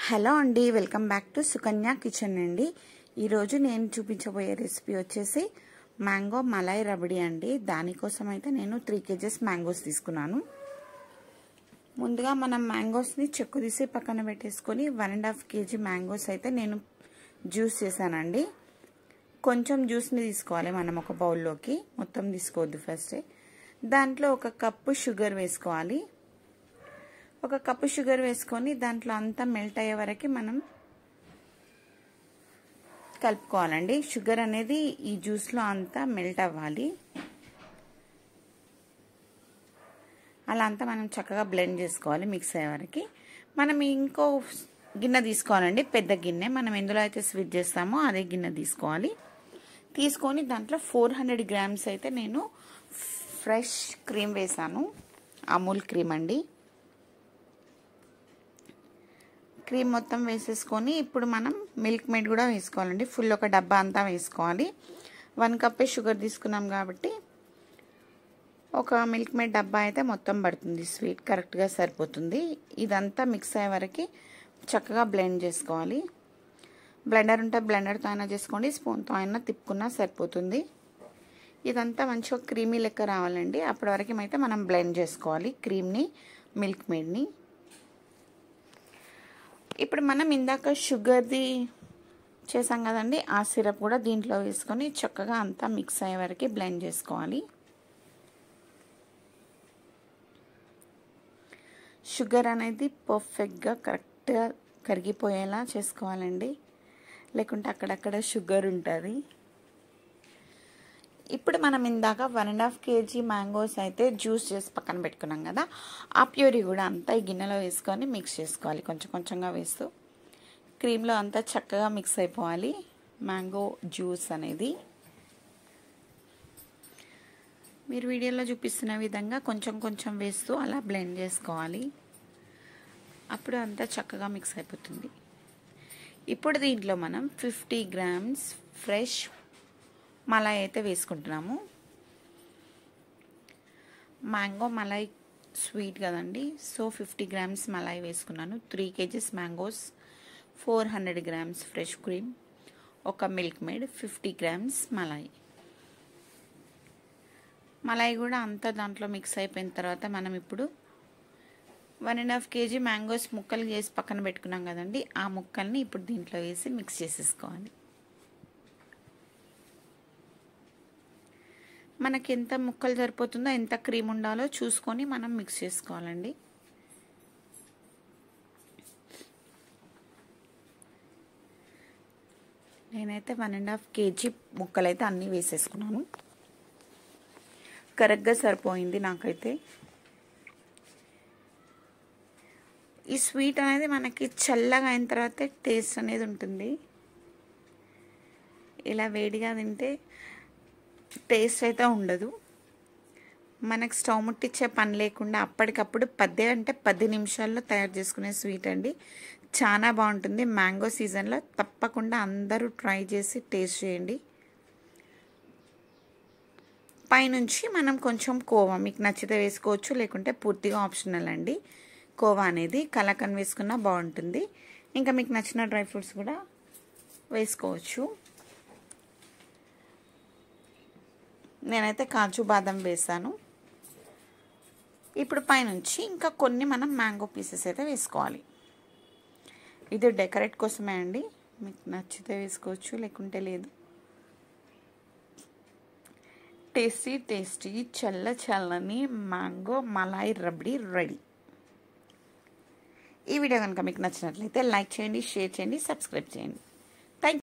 Hello అండి, welcome back to Sukanya kitchen అండి. ఈరోజు నేను చూపించబోయే రెసిపీ వచ్చేసి మ్యాంగో మలాయ్ రబడి అండి. దానికోసం అయితే నేను 3 kgs మ్యాంగోస్ తీసుకున్నాను. ముందుగా మనం మ్యాంగోస్ని చెక్కు తీసి పక్కన పెట్టేసుకొని 1.5 kg మ్యాంగోస్ అయితే నేను జ్యూస్ చేశానండి. కొంచెం జ్యూస్ని తీసుకోవాలి మనం ఒక బౌల్లోకి, మొత్తం తీసుకోవద్దు. ఫస్ట్ దాంట్లో 1 కప్పు షుగర్ వేసుకోవాలి. 1 కప్పు షుగర్ వేసుకొని దాంట్లో అంతా మెల్ట్ అయ్యే వరకు మనం కలుపుకోవాలండి. షుగర్ అనేది ఈ జ్యూస్లో అంతా మెల్ట్ అవ్వాలి. అలా అంతా మనం చక్కగా బ్లెండ్ చేసుకోవాలి మిక్స్ అయ్యే వరకు. మనం ఇంకో గిన్నె తీసుకోవాలండి, పెద్ద గిన్నె. మనం ఎందులో అయితే స్వీట్ చేస్తామో అదే గిన్నె తీసుకోవాలి. తీసుకొని దాంట్లో 400 grams అయితే నేను ఫ్రెష్ క్రీమ్ వేసాను. అమూల్ క్రీమ్ అండి. క్రీమ్ మొత్తం వేసేసుకొని ఇప్పుడు మనం మిల్క్ మేడ్ కూడా వేసుకోవాలండి. ఫుల్ 1 డబ్బా అంతా వేసుకోవాలి. 1 కప్పే షుగర్ తీసుకున్నాం కాబట్టి 1 మిల్క్ మేడ్ డబ్బా అయితే మొత్తం పడుతుంది. స్వీట్ కరెక్ట్గా సరిపోతుంది. ఇదంతా మిక్స్ అయ్యే వరకు చక్కగా బ్లెండ్ చేసుకోవాలి. బ్లెండర్ ఉంటే బ్లెండర్తో అయినా చేసుకోండి, స్పూన్తో అయినా తిప్పుకున్నా సరిపోతుంది. ఇదంతా మంచిగా క్రీమీ లెక్క రావాలండి. అప్పటి వరకు అయితే మనం బ్లెండ్ చేసుకోవాలి క్రీమ్ని, మిల్క్ మేడ్ని. ఇప్పుడు మనం ఇందాక షుగర్ది చేసాం కదండి, ఆ సిరప్ కూడా దీంట్లో వేసుకొని చక్కగా అంతా మిక్స్ అయ్యే వరకు బ్లెండ్ చేసుకోవాలి. షుగర్ అనేది పర్ఫెక్ట్గా కరెక్ట్గా కరిగిపోయేలా చేసుకోవాలండి, లేకుంటే అక్కడక్కడ షుగర్ ఉంటుంది. ఇప్పుడు మనం ఇందాక 1.5 kg మ్యాంగోస్ అయితే జ్యూస్ చేసి పక్కన పెట్టుకున్నాం కదా, ఆ ప్యూరీ కూడా అంతా ఈ గిన్నెలో వేసుకొని మిక్స్ చేసుకోవాలి. కొంచెం కొంచెంగా వేస్తూ క్రీమ్లో అంతా చక్కగా మిక్స్ అయిపోవాలి మ్యాంగో జ్యూస్ అనేది. మీరు వీడియోలో చూపిస్తున్న విధంగా కొంచెం కొంచెం వేస్తూ అలా బ్లెండ్ చేసుకోవాలి. అప్పుడు అంతా చక్కగా మిక్స్ అయిపోతుంది. ఇప్పుడు దీంట్లో మనం 50 grams ఫ్రెష్ మలాయ్ అయితే వేసుకుంటున్నాము. మ్యాంగో మలాయ్ స్వీట్ కదండి, సో 50 grams మలాయ్ వేసుకున్నాను. 3 kgs mangoes, 400 grams fresh cream, 1 Milkmaid, 50 grams malai. Malai కూడా అంతా దాంట్లో మిక్స్ అయిపోయిన తర్వాత మనం ఇప్పుడు 1.5 kg మ్యాంగోస్ ముక్కలు చేసి పక్కన పెట్టుకున్నాం కదండి, ఆ ముక్కల్ని ఇప్పుడు దీంట్లో వేసి మిక్స్ చేసేసుకోవాలి. మనకి ఎంత ముక్కలు సరిపోతుందో, ఎంత క్రీమ్ ఉండాలో చూసుకొని మనం మిక్స్ చేసుకోవాలండి. నేనైతే 1.5 kg ముక్కలు అయితే అన్నీ వేసేసుకున్నాను. కరెక్ట్గా సరిపోయింది నాకైతే. ఈ స్వీట్ అనేది మనకి చల్లగా అయిన తర్వాత టేస్ట్ అనేది ఉంటుంది. ఇలా వేడిగా తింటే టేస్ట్ అయితే ఉండదు. మనకు స్టవ్ ముట్టించే పని లేకుండా అప్పటికప్పుడు 10 నిమిషాల్లో తయారు చేసుకునే స్వీట్ అండి. చాలా బాగుంటుంది. మ్యాంగో సీజన్లో తప్పకుండా అందరూ ట్రై చేసి టేస్ట్ చేయండి. పైనుంచి మనం కొంచెం కోవా మీకు నచ్చితే వేసుకోవచ్చు, లేకుంటే పూర్తిగా ఆప్షనల్ అండి. కోవా అనేది కలాకండ్ వేసుకున్నా బాగుంటుంది. ఇంకా మీకు నచ్చిన డ్రై ఫ్రూట్స్ కూడా వేసుకోవచ్చు. నేనైతే కాజు బాదం వేసాను. ఇప్పుడు పైనుంచి ఇంకా కొన్ని మనం మ్యాంగో పీసెస్ అయితే వేసుకోవాలి. ఇది డెకరేట్ కోసమే అండి, మీకు నచ్చితే వేసుకోవచ్చు, లేకుంటే లేదు. టేస్టీ టేస్టీ చల్లని మ్యాంగో మలాయ్ రబడి రెడీ. ఈ వీడియో కనుక మీకు నచ్చినట్లయితే లైక్ చేయండి, షేర్ చేయండి, సబ్స్క్రైబ్ చేయండి.